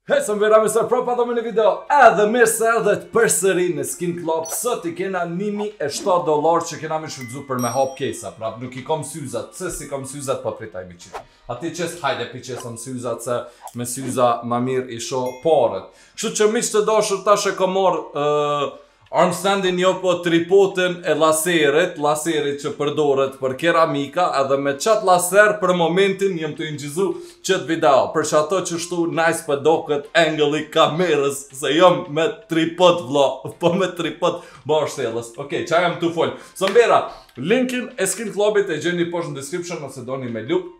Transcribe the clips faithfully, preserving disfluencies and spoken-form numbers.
Hej, së më vera me së propa dhe me në video edhe mirë se edhe të përsëri në Skin Club. Sot i kena nimi e shtatë dollar që kena me shfridzu për me hap kesa. Pra nuk i kom syzat, pse si kom syzat pa pritaj mi qit. Ati qes hajde pi qesëm syzat se me syza ma mirë i sho parët. Kështu që miq të dashur tash e kom marrë uh, armstandin jo po tripotin e laserit, laserit që përdoret për keramika, edhe me qatë laser për momentin jem të ingjizu qëtë video, për që ato që shtu nice për do këtë angle i kamerës, se jam me tripod vlo, po me tripod bashkëtellës. Okej, qa jam të folë. Së mbera, linkin e Skin Clubit e gjeni poshtë në description, nëse do një me lup,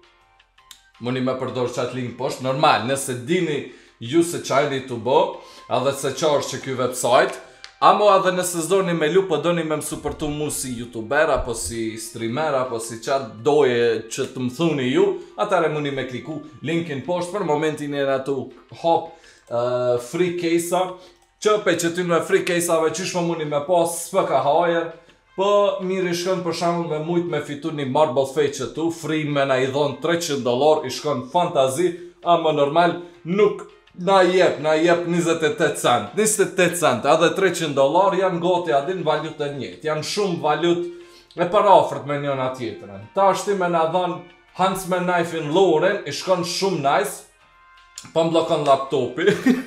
muni me përdor qatë link poshtë, normal, nëse dini ju se qajni të bo, edhe se qa është që kjo website, amo edhe nëse zdoni me lu, po doni me më supportu mu si youtuber, apo si streamer, apo si qatë doje që të më thuni ju, atare muni me kliku linkin poshtë, për momentin e në tu hop uh, free case-a, që pe që ty në free case-ave qysh më muni me pas s'pë ka hajer, po mirë i shkon për shambull me mujt me fitu një marble face që tu, free me na i dhon treqind dollar, i shkon fantazi, ama normal nuk na jep, na jep njëzet e tetë cent, njëzet e tetë cent, edhe treqind dollar janë goti adin valut e njët, janë shumë valut e parafërt me njëna tjetërën. Ta është ti me na dhanë Huntsman knife-in Lauren, i shkon shumë nice, pa më blokon laptopi.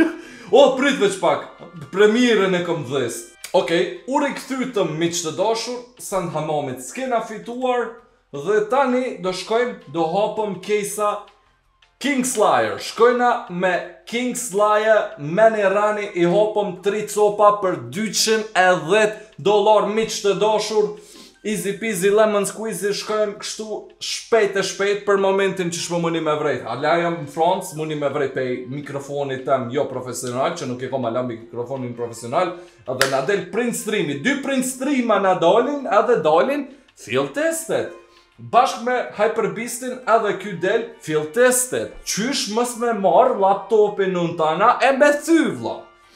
O, prit veç pak, premierën e kom dhës. Okej, uri këthytëm miq të dashur, sa në hamamit s'kena fituar, dhe tani do shkojmë, do hapëm kesa King Slayer, shkojna me King Slayer, me një rani i hopëm tri copa për dyqind e dhjetë dollar miq të dashur, easy peasy lemon squeezy, shkojmë kështu shpejt e shpejt për momentin që shmë muni me vrejt. Ala jam në Francë, muni me vrejt pej mikrofonit tem jo profesional, që nuk e kom ala mikrofonin profesional, edhe na del print streami, dy print streama na dalin, edhe dalin field testet. Bashk me Hyperbeastin edhe ky del field testet. Qysh mës me marrë laptopin në në tana e me thyvla.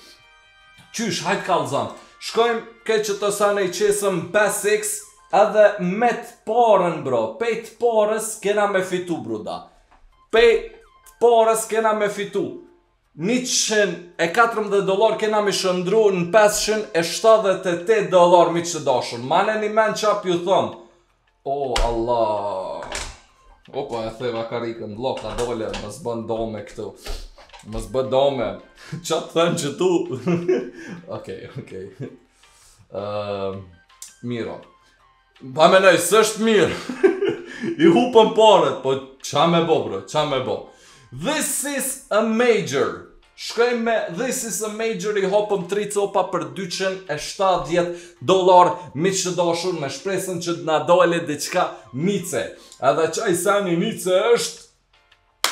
Qysh, hajt kalzan. Shkojmë ke që të sane i qesëm pesë iks edhe me të parën bro. Pej të parës kena me fitu bruda. Pej të parës kena me fitu. njëqind e katërmbëdhjetë dollar kena me shëndru në pesëqind e shtatëdhjetë e tetë dollar mi që dashur. Mane një men qap ju thëmë. O, Allah. Opa, e theva karikën, bloka dole, më s'bën dome këtu. Më s'bën dome. Qa të thënë që tu? Okej, okej. Uh, Miro. Pa menoj, s'është mirë. I hupën parët, po qa me bo, bro, qa me bo. This is a major. Shkojmë me This is a major, i hopëm tri copa për dyqind e shtatëdhjetë dollar miq të dashur, me shpresën që na dole diçka nice. Edhe qaj sani nice është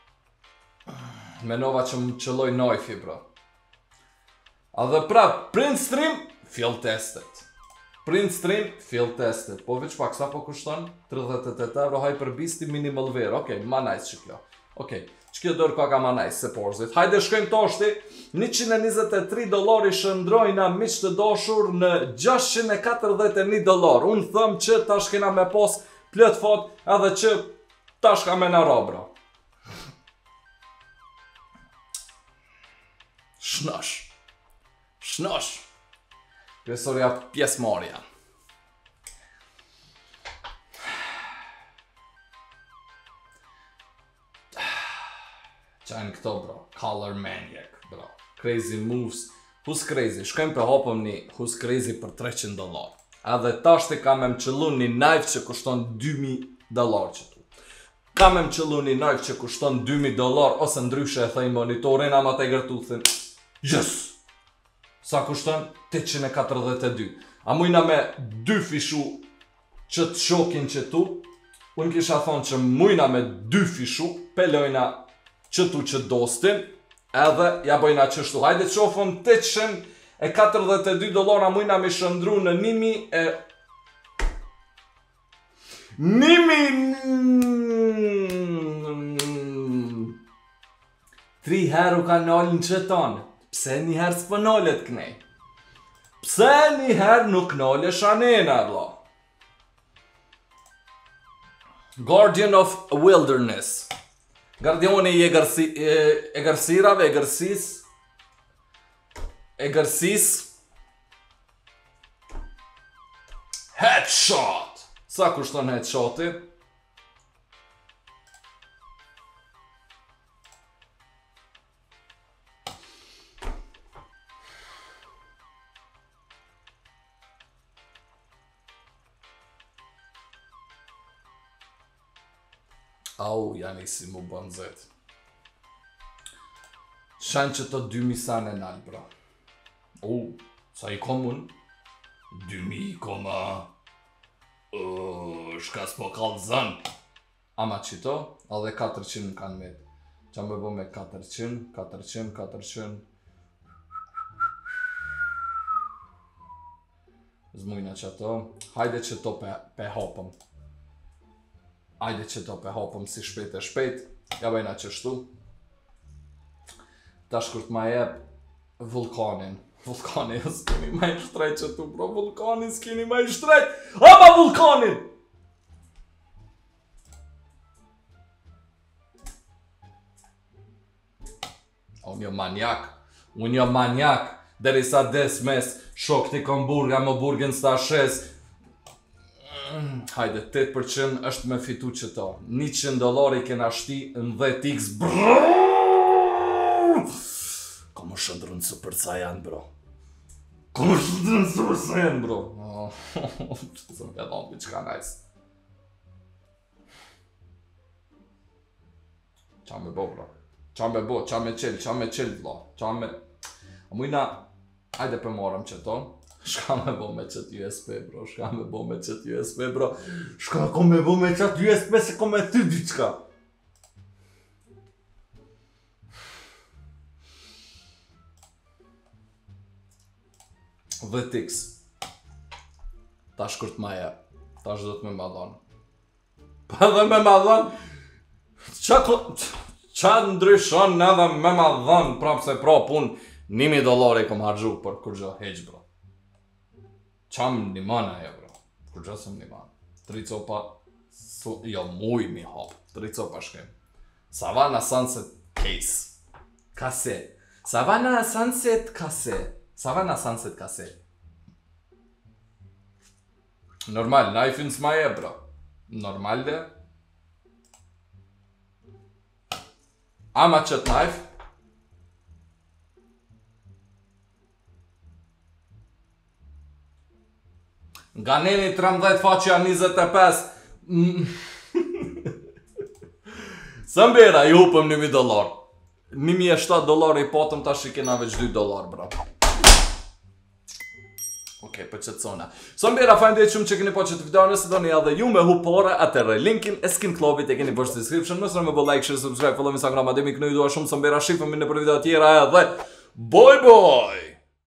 menova që më qëlloj najfi bro. Edhe prap print stream field testet. Print stream field testet. Po veç pak sa po kushton? tridhjetë e tetë euro Hyperbeasti minimal wear. Okej, ma nice që kjo. Okej. Që kjo dërë ka ka ma nice se porzit. Hajde shkojmë toshti, njëqind e njëzet e tri dollar i shëndrojna miq të dashur në gjashtëqind e katërdhjetë e një dollar. Unë thëmë që tash kena me pos plët fat edhe që tash ka me në rabra. Shnosh. Shnosh. Kresoria pjesmarja. Qajnë këto bro, Color Maniac bro, crazy moves, who's crazy, shkojmë për hopëm një who's crazy për treqind dollar. Edhe tashti ka me më qëllu një knife që kushton dy mijë dollar që tu. Ka me më qëllu një knife që kushton dy mijë dollar, ose ndryshe e thej monitorin, ama te gërtu thën, yes! Sa kushton? tetëqind e katërdhjetë e dy. A mujna me dy fishu që të shokin që tu, unë kisha thonë që mujna me dy fishu, pelojna që tu që dostin, edhe ja bëjna qështu. Hajde të qofëm tetëqind e katërdhjetë e dy dollar, a mujna me shëndru në nimi e... Nimi... Tri heru ka nalën që tonë. Pse një herë s'pë nalët kënej? Pse një herë nuk nalësh anena, bla? Guardian of Wilderness. Gardioni i egërsi, e, egërsirave, egërsis. Egërsis. Headshot! Sa kushton headshoti? Au, janë isi mu banzet. Shanë që të dy misane nalë, bra. U, sa i komun? Dymi koma... Uh, shka s'po kalzan. Ama qito, edhe katërqind kanë me. Qa me bo me katërqind, katërqind, katërqind. Zmujna që ato. Hajde që to pe, pe hopëm. Hajde që to pe hopëm si shpejt e shpejt. Ja bajna qështu. Ta shkurt ma jep vulkanin. Vulkanin, s'keni ma i shtrejt që tu, bro. Vulkanin, s'keni ma i shtrejt. Ama vulkanin! Unë jo manjak. Unë jo manjak. Deri sa des mes shok t'i kom burga, më burgen s'ta shes. Hajde, tetë përqind është me fitu që to. njëqind dolari kena shti në dhjetë x. Ko më shëndrën super saiyan, bro. Ko më shëndrën super saiyan, bro. Zëm e dhonë për qka najs. Qa me bo, bro. Qa me bo, qa me qel, qa me qel, bro. Qa me... A mujna, hajde për morëm që to. Shka me bo me qët U S B, bro. Shka me bo me qët U S B, bro. Shka ko me bo me qët U S B se ko me ty diqka. dhjetë x. Ta shkurt ma je. Ta shdo të me madhon. Pa dhe me madhon. Qa ko... Qa ndryshon edhe me madhon. Prap se pra pun njëmi dolari kom hargju për kur gjo heq, bro. Qa më niman ajo, bro. Kur gjo se më niman. Tri copa... Su, jo, muj mi hop. Tri copa shkem. Savannah Sunset Case. Kase. Savannah Sunset Kase. Savannah Sunset Kase. Normal, knife-in s'ma je, bro. Normal dhe. Ama qët knife. Nga neni trembëdhjetë faqja njëzet e pesë. Sëmbera, i hupëm njëmi dolar. njëmi e shtatë dolar i potëm, tash i kena veç dy dolar, bro. Okej, për qëtë sona. Sëmbera, fajnë dhe shumë që keni po qëtë video, nëse do një edhe ju me hupore, atërre linkin e Skin Clubit e keni bërë description, mësë me bo like, share, subscribe, follow me Instagram, ademi kënu i dua shumë, sëmbera, shifëm në për video tjera edhe, bye bye!